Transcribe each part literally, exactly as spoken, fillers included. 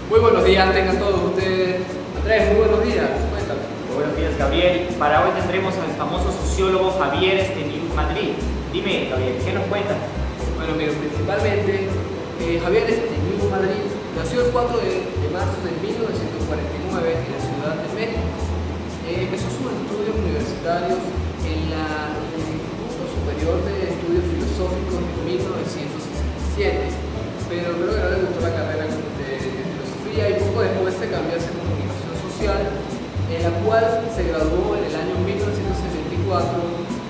Muy buenos días, tengan todos ustedes. Andrés, muy buenos días, cuéntame. Muy buenos días, Gabriel. Para hoy tendremos al famoso sociólogo Javier Estenido Madrid. Dime, Gabriel, ¿qué nos cuentas? Bueno, mira, principalmente eh, Javier Estenido Madrid nació el cuatro de marzo de mil novecientos cuarenta y nueve en la Ciudad de México. Eh, empezó sus estudios universitarios en, la, en el Instituto Superior de Estudios Filosóficos en mil novecientos sesenta y siete, pero creo que no le gustó la carrera de, de filosofía y poco después se cambió hacia comunicación social, en la cual se graduó en el año mil novecientos setenta y cuatro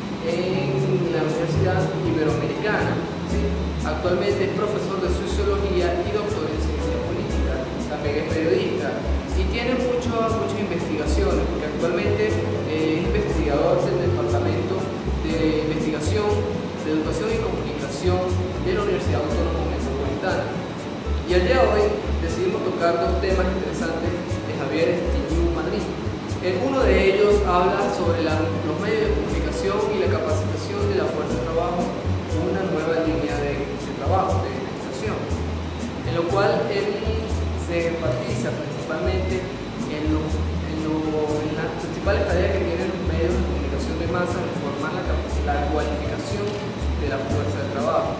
en la Universidad Iberoamericana. ¿Sí? Actualmente es profesor de Sociología y doctor en Ciencia Política, también es periodista y tiene mucho, muchas investigaciones, porque actualmente eh, es investigador del Departamento de Investigación de Educación y Comunicación de la Universidad Autónoma Metropolitana. Y el día de hoy decidimos tocar dos temas interesantes de Javier Estenido Madrid. En uno de ellos habla sobre la, los medios de comunicación y la capacitación de la fuerza de trabajo, una nueva línea de, de trabajo, de investigación, en lo cual él se enfatiza principalmente en, lo, en, lo, en las principales tareas que tienen los medios de comunicación de masa en formar la, la cualificación de la fuerza de trabajo.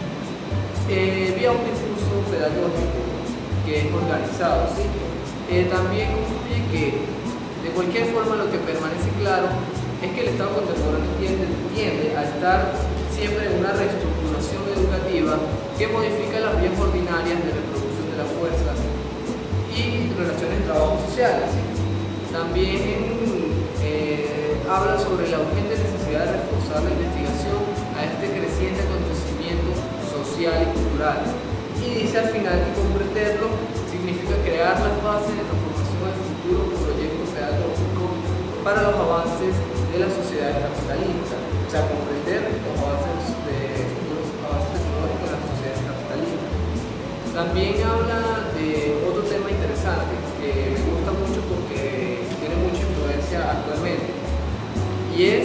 Eh, vía un discurso pedagógico que es organizado, ¿sí? Eh, también concluye que de cualquier forma lo que permanece claro es que el Estado contemporáneo tiende, tiende a estar siempre en una reestructuración educativa que modifica las vías ordinarias de reproducción de la fuerza y relaciones de trabajo sociales. ¿Sí? También eh, habla sobre la urgente necesidad de reforzar la investigación a este creciente acontecimiento social y cultural. Y dice al final que comprenderlo significa crear las bases de transformación del futuro proyecto pedagógico para los avances de la sociedad capitalista, o sea, comprender los avances, de, los avances tecnológicos de la sociedad capitalista. También habla de otro tema interesante que me gusta mucho porque tiene mucha influencia actualmente, y es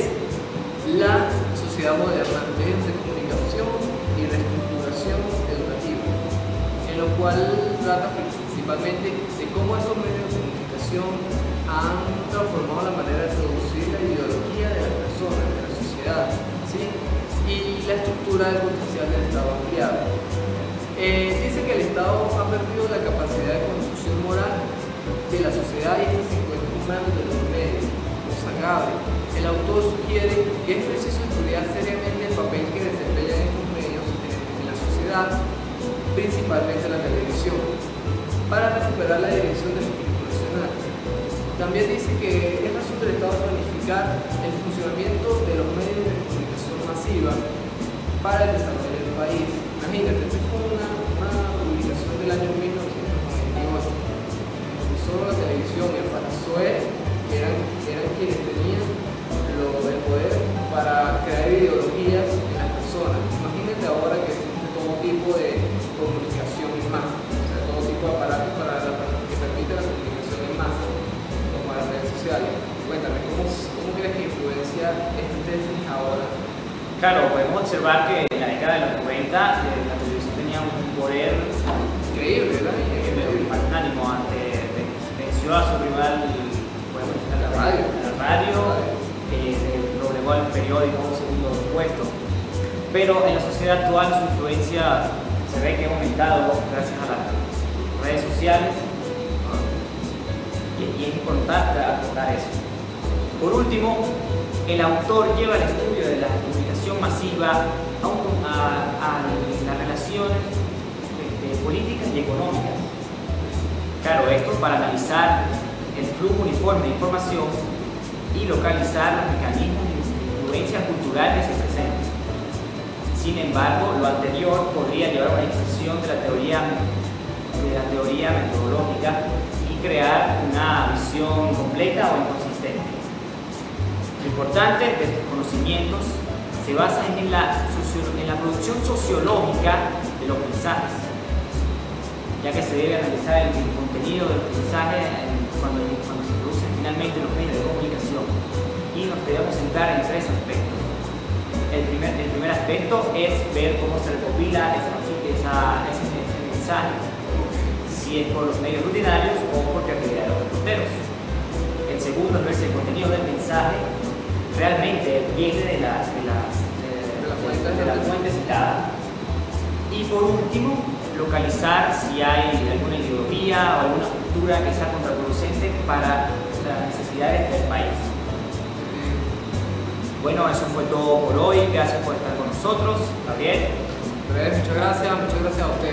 la sociedad moderna, medios de comunicación y reestructuración educativa, en lo cual trata principalmente de cómo esos medios de comunicación han transformado la manera de producir la ideología de las personas, de la sociedad, ¿sí? Y la estructura del potencial del Estado ampliado. Eh, dice que el Estado ha perdido la capacidad de construcción moral de la sociedad y este se encuentra en manos de los medios, los sagrados. El autor sugiere que es preciso estudiar seriamente el papel que desempeñan estos medios en la sociedad, principalmente la televisión, para recuperar la dirección del espíritu nacional. También dice que es razón del Estado planificar el funcionamiento de los medios de comunicación masiva para el desarrollo del país. Imagínate, esta fue una, una publicación del año mil novecientos noventa y ocho. Solo la televisión y el Palazuelo que eran, eran quienes tenían lo, el poder para crear ideologías en las personas. Imagínate ahora que existe todo tipo de comunicación en masa, o sea, todo tipo de aparatos para la, que permite la comunicación en masa, como las redes sociales. Cuéntame, ¿cómo, cómo crees que influencia esta tesis ahora? Claro, podemos observar que en la década de los noventa eh, la televisión tenía un poder increíble, ¿verdad? Increíble, magnánimo. Ante, venció a su rival, bueno, la radio, la radio, eh, lo elevó al periódico a un segundo puesto. Pero en la sociedad actual su influencia se ve que ha aumentado gracias a las redes sociales y, y es importante acordar eso. Por último, el autor lleva el estudio de la comunicación masiva a, un, a, a las relaciones este, políticas y económicas. Claro, esto para analizar el flujo uniforme de información y localizar los mecanismos de influencia cultural que se presentan. Sin embargo, lo anterior podría llevar a una extensión de la teoría, de la teoría metodológica y crear una visión completa o inconsistente. Lo importante de estos conocimientos se basa en la, en la producción sociológica de los mensajes, ya que se debe analizar el, el contenido del mensaje cuando, cuando se producen finalmente los medios de comunicación, y nos debemos centrar en tres aspectos. El primer, el primer aspecto es ver cómo se recopila esa, esa, ese, ese mensaje. Si si es por los medios rutinarios o por creatividad de los reporteros. El segundo es ver si el contenido del mensaje realmente viene de la, de la, de, de la, fuente, de la fuente citada. Y por último, localizar si hay alguna ideología o alguna cultura que sea contraproducente para las necesidades del país. Bueno, eso fue todo por hoy. Gracias por estar con nosotros. Gabriel. Muchas gracias, muchas gracias a ustedes.